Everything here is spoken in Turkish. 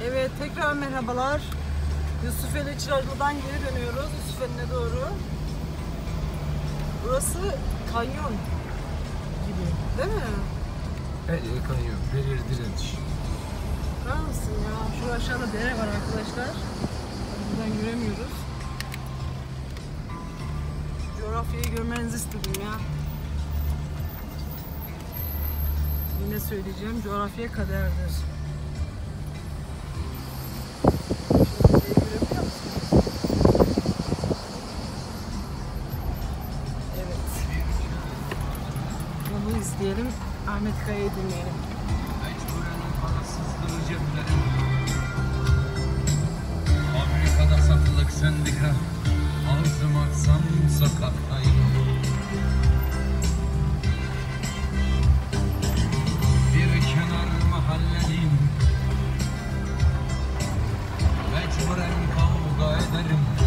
Evet, tekrar merhabalar. Yusufeli Çıracı'dan geri dönüyoruz Yusufeli'ne doğru. Burası kanyon gibi, değil mi? Evet, kanyon. Verir direnç. Bakar mısın ya? Şu aşağıda dere var arkadaşlar. Buradan göremiyoruz. Coğrafyayı görmenizi istedim ya. Yine söyleyeceğim, coğrafya kaderdir. Bunu izleyelim, Ahmet Kaya'yı dinleyelim. Mecburen parasızlığı ceplerim. Fabrikada satılık sendika. Ağzım aksam sokaktayım. Bir kenar mahallenin. Mecburen kavga ederim.